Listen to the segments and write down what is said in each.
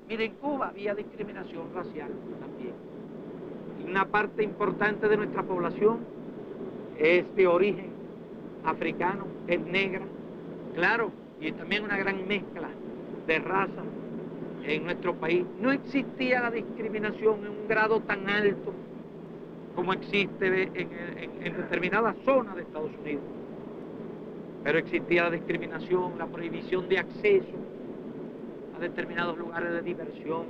Mire, en Cuba había discriminación racial también. Y una parte importante de nuestra población es de origen africano, es negra, claro, y también una gran mezcla de razas en nuestro país. No existía la discriminación en un grado tan alto como existe en determinadas zonas de Estados Unidos. Pero existía la discriminación, la prohibición de acceso a determinados lugares de diversión,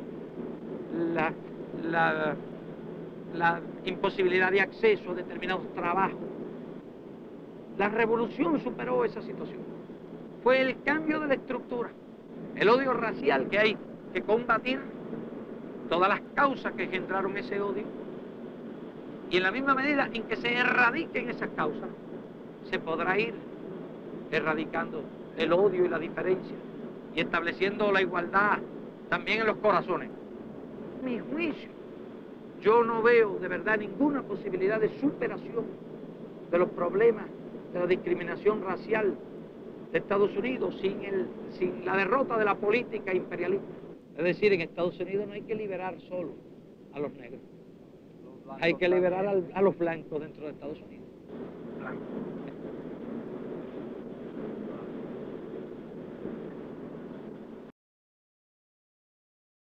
la imposibilidad de acceso a determinados trabajos. La revolución superó esa situación. Fue el cambio de la estructura, el odio racial que hay que combatir, todas las causas que generaron ese odio, y en la misma medida en que se erradiquen esas causas, se podrá ir erradicando el odio y la diferencia y estableciendo la igualdad también en los corazones. A mi juicio, yo no veo de verdad ninguna posibilidad de superación de los problemas de la discriminación racial de Estados Unidos sin la derrota de la política imperialista. Es decir, en Estados Unidos no hay que liberar solo a los negros, hay que liberar a los blancos dentro de Estados Unidos.